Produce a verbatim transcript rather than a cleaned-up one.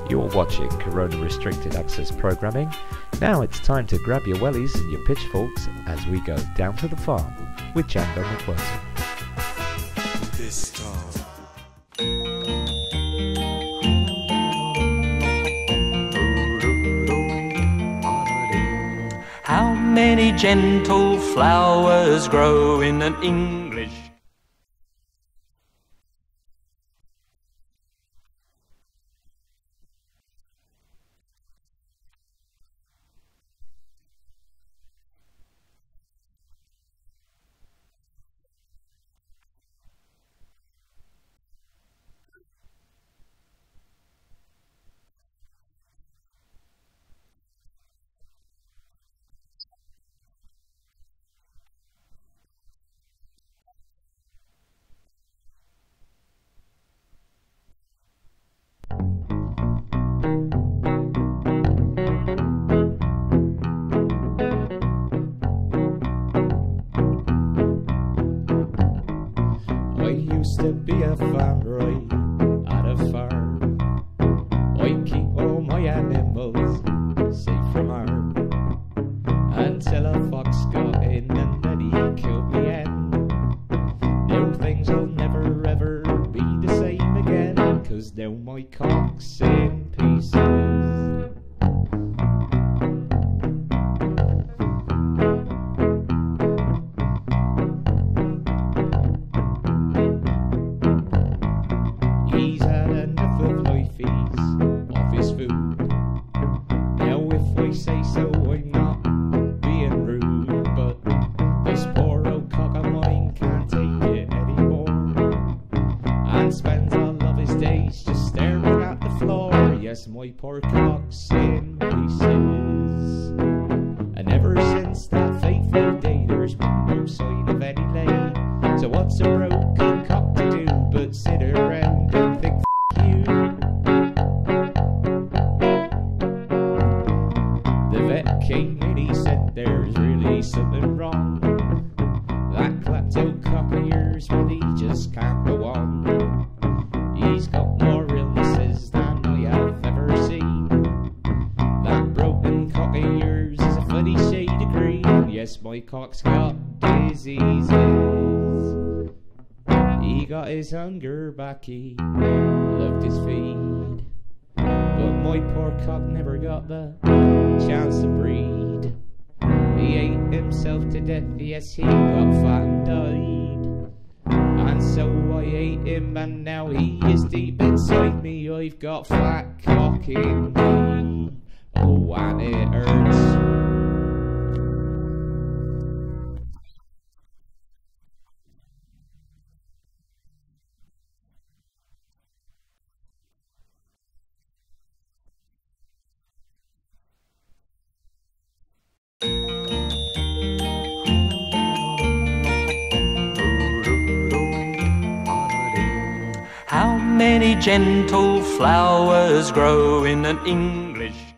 You're watching Corona Restricted Access Programming. Now it's time to grab your wellies and your pitchforks as we go down to the farm with Django McWurzil. This time. How many gentle flowers grow in an English? I used to be a farmer, I at a farm. I keep all my animals safe from harm, until a fox got in and then he killed me hen. Now things will never ever be the same again, 'cause now my cock's in pieces. He's had enough of life, he's off his food. Now if I say so, I'm not being rude, but this poor old cock of mine can't take it anymore, and spends all of his days just staring at the floor. Yes, my poor cock's in pieces. And ever since that fateful day, there's been no sign of any lay. So what's a broken cock to do but sit around and think f*** you? The vet came in, he said there's really something wrong. That klepto cock of yours, well, he just can't go on. He's got more illnesses than I have ever seen. That broken cock of yours is a funny shade of green. Yes, my cock's got diseases. He got his hunger back, he loved his feed, but my poor cock never got the chance to breed. He ate himself to death, yes, he got fat and died. And so I ate him, and now he is deep inside me. I've got fat cock in me. Oh, and it hurts. How many gentle flowers grow in an English